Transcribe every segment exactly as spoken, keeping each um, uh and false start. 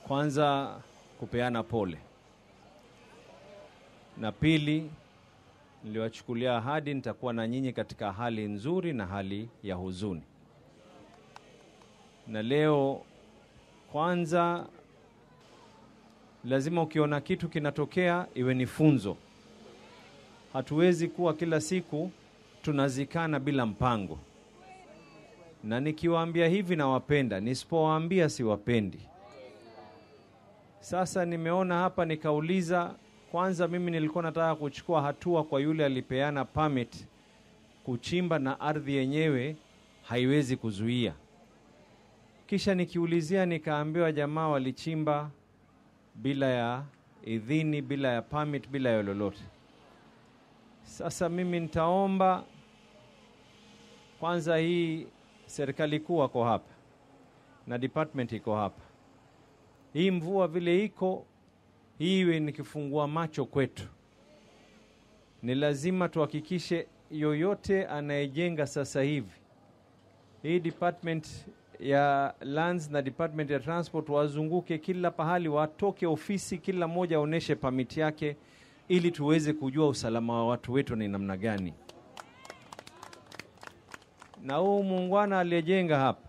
kwanza kupeana pole. Na pili, niliwachukulia ahadi nitakuwa na nyinyi katika hali nzuri na hali ya huzuni. Na leo kwanza lazima ukiona kitu kinatokea iwe ni funzo. Hatuwezi kuwa kila siku tunazikana bila mpango. Na nikiwaambia hivi na wapenda, nisipowaambia siwapendi. Sasa nimeona hapa nikauliza, kwanza mimi nilikuwa nataka kuchukua hatua kwa yule alipeana permit kuchimba na ardhi yenyewe haiwezi kuzuia. Kisha nikiulizia nikaambiwa jamaa walichimba bila ya idhini, bila ya permit, bila ya lolote. Sasa mimi nitaomba kwanza, hii serikali kuu wako hapa na department iko hapa. Hii mvua vile iko, hii iwe nikifungua macho kwetu. Ni lazima tuhakikishe yoyote anayejenga sasa hivi, hii department ya lands na department ya transport wazunguke kila pahali, watoke ofisi kila moja aoneshe permit yake, ili tuweze kujua usalama wa watu wetu ni namna gani. Na huu muungwana aliyejenga hapa,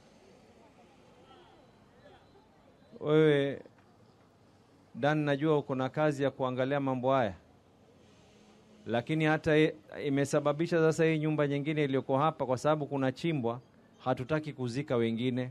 wewe Dan, najua uko na kazi ya kuangalia mambo haya, lakini hata imesababisha sasa hii nyumba nyingine iliyoko hapa, kwa sababu kuna chimbwa, hatutaki kuzika wengine.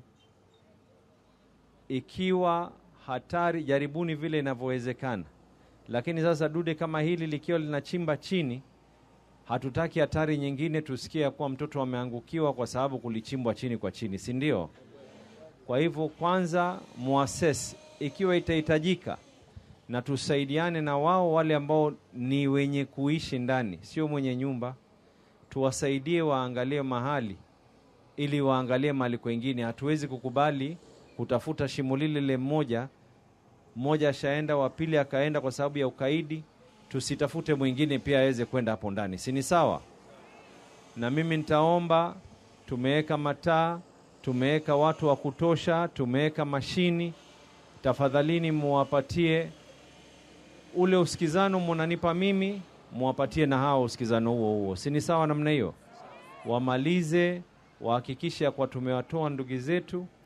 Ikiwa hatari, jaribuni vile inavyowezekana. Lakini sasa dude kama hili likiwa linachimba chini, hatutaki hatari nyingine tusikie kwa mtoto ameangukiwa kwa sababu kulichimbwa chini kwa chini, si ndio? Kwa hivyo kwanza muassess ikiwa itahitajika, na tusaidiane na wao wale ambao ni wenye kuishi ndani, sio mwenye nyumba. Tuwasaidie waangalie mahali ili waangalie mahali kwingine. Hatuwezi kukubali kutafuta shimo lile le mmoja, mmoja ashaenda, wa pili akaenda kwa sababu ya ukaidi, tusitafute mwingine pia aweze kwenda hapo ndani. Si ni sawa? Na mimi nitaomba, tumeweka mataa, tumeweka watu wa kutosha, tumeweka mashini. Tafadhalini muwapatie ule usikizano mnanipa mimi, muwapatie na hao usikizano huo huo. Si ni sawa namna hiyo? Wamalize, wahakikishe kwa tumewatoa ndugu zetu,